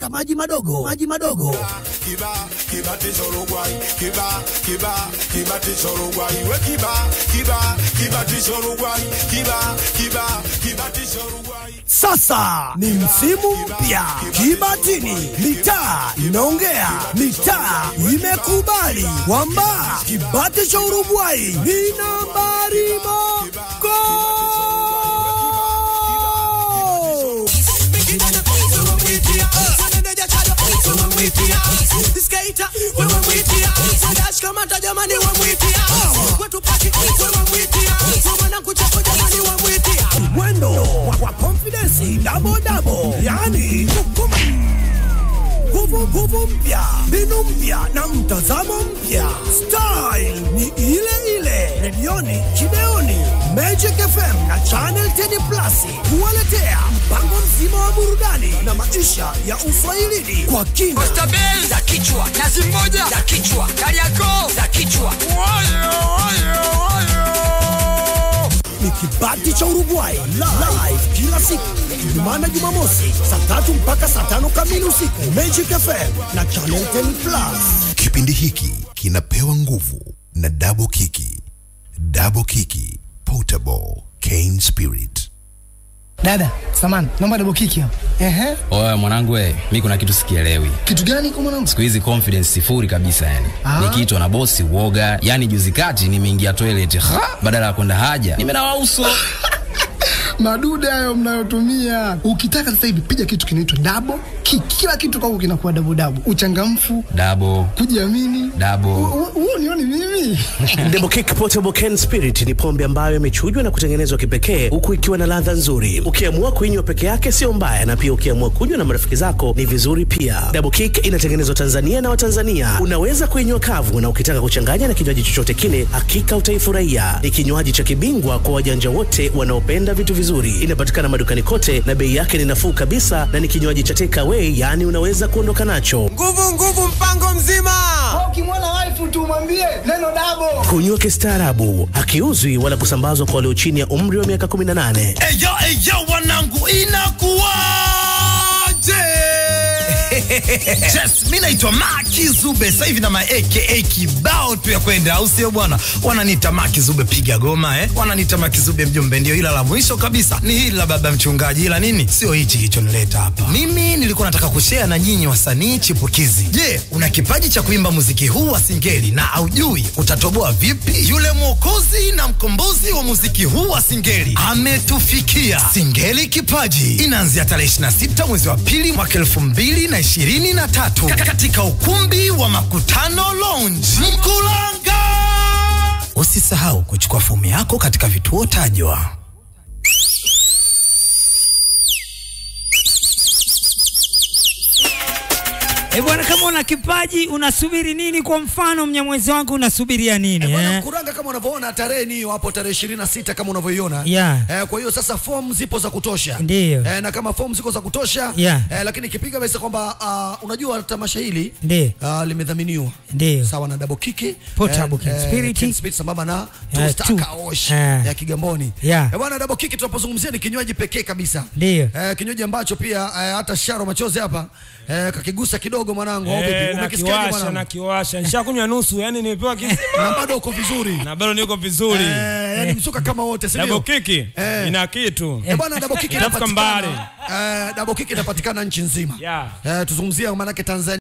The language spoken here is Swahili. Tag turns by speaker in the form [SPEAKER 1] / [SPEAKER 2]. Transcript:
[SPEAKER 1] mpaka maji madogo.
[SPEAKER 2] Kibati Uruguai, Kibati Uruguai, we Kibati Uruguai, Kibati Uruguai.
[SPEAKER 1] Sasa ni msimu mpya Kibatini, mitaa inaongea, mitaa imekubali kwamba Kibati cha Uruguai ni nambari moja. Mwendo wa confidence double, yani nguvu mpya, mbinu mpya na mtazamo mpya. Style ni ile ile. Redioni, kideoni, Magic FM na Channel 10 Plus kuwaletea mpango mzima wa burudani na maisha ya uswahilini kwa kina.
[SPEAKER 3] Stabeli za kichwa, nazi moja za kichwa, Kariakoo za kichwa.
[SPEAKER 1] Ni Kibati cha Uruguai live kila siku Ijumaa na Jumamosi saa 3 mpaka saa 5 kamili usiku, Magic FM na Channel 10 Plus.
[SPEAKER 4] Kipindi hiki kinapewa nguvu na Double Kiki Portable Cane Spirit.
[SPEAKER 5] Dada, samani, naomba double kiki hapo.
[SPEAKER 6] Oya mwanangu mimi kuna kitu sikielewi.
[SPEAKER 5] Kitu gani kwa mwanangu?
[SPEAKER 6] Siku hizi confidence sifuri kabisa yani. Nikiitwa na bosi uoga, yani juzi kati nimeingia toilet, badala ya kwenda haja nimenawa uso.
[SPEAKER 5] Madude hayo mnayotumia. Ukitaka sasa hivi piga kitu kinaitwa double kick. Kila kitu kwako kinakuwa double. Uchangamfu double, kujiamini double. Unioni mimi?
[SPEAKER 1] Double Kick Portable Cane Spirit ni pombe ambayo imechujwa na kutengenezwa kipekee huku ikiwa na ladha nzuri. Ukiamua kuinywa peke yake sio mbaya, na pia ukiamua kunywa na marafiki zako ni vizuri pia. Double Kick inatengenezwa Tanzania na Watanzania. Unaweza kuinywa kavu, na ukitaka kuchanganya na kinywaji chochote kile hakika utaifurahia. Ni kinywaji cha kibingwa kwa wajanja wote wanaopenda vitu vizuri. Inapatikana madukani kote na bei yake ni nafuu kabisa, na ni kinywaji cha take away, yani unaweza kuondoka nacho.
[SPEAKER 3] Nguvu mpango mzima.
[SPEAKER 5] Ukimwona wife tu mwambie neno double.
[SPEAKER 1] Kunywa kistaarabu, hakiuzwi wala kusambazwa kwa walio chini ya umri wa miaka 18.
[SPEAKER 3] Eyo wanangu, inakuwaje? Yes, mimi naitwa Maki Zube, sasa hivi na ma AKA kibao tu ya kwenda, au sio bwana? Wananiita Maki Zube piga goma wananiita Maki Zube mjombe, ndio. Ila la mwisho kabisa ni hili la baba mchungaji. Ila nini? Sio hichi kilichonileta hapa. Mimi nilikuwa nataka kushare na nyinyi wasanii chipukizi. Je, una kipaji cha kuimba muziki huu wa Singeli na haujui utatoboa vipi? Yule mwokozi na mkombozi wa muziki huu wa Singeli ametufikia. Singeli Kipaji inaanzia tarehe 26 mwezi wa pili mwaka 2023 katika ukumbi wa Makutano Lounge Mkulanga. Usisahau kuchukua fomu yako katika vituo tajwa.
[SPEAKER 7] Bwana, kama una kipaji unasubiri nini? Kwa mfano Mnyamwezi wangu unasubiria nini?
[SPEAKER 1] Bwana Kuranga, kama unavyoona tarehe ni hapo, tarehe 26 kama unavyoiona. Kwa hiyo sasa form zipo za kutosha.
[SPEAKER 7] Ndio.
[SPEAKER 1] Na kama form ziko za kutosha, lakini kipiga basi kwamba unajua tamasha hili limedhaminiwa. Sawa na Double Kick
[SPEAKER 7] Portable Cane
[SPEAKER 1] Spirit sambamba na Tosta Kaosh ya Kigamboni. Bwana, Double Kick tunapozungumzia ni kinywaji pekee kabisa. Kinywaji ambacho pia hata Sharo Machozi hapa kakigusa kidogo mwanangu. Umekisikiaje bwana?
[SPEAKER 8] Nakiwasha. Nishakunywa nusu, yani nimepewa kisima.
[SPEAKER 1] Na bado uko vizuri.
[SPEAKER 8] niko vizuri.
[SPEAKER 1] Yani msuka kama wote, sio?
[SPEAKER 8] Double Kick ina kitu.
[SPEAKER 1] Bwana, Double Kick inapatikana. Double Kick inapatikana nchi nzima. Tuzungumzia maana yake Tanzania.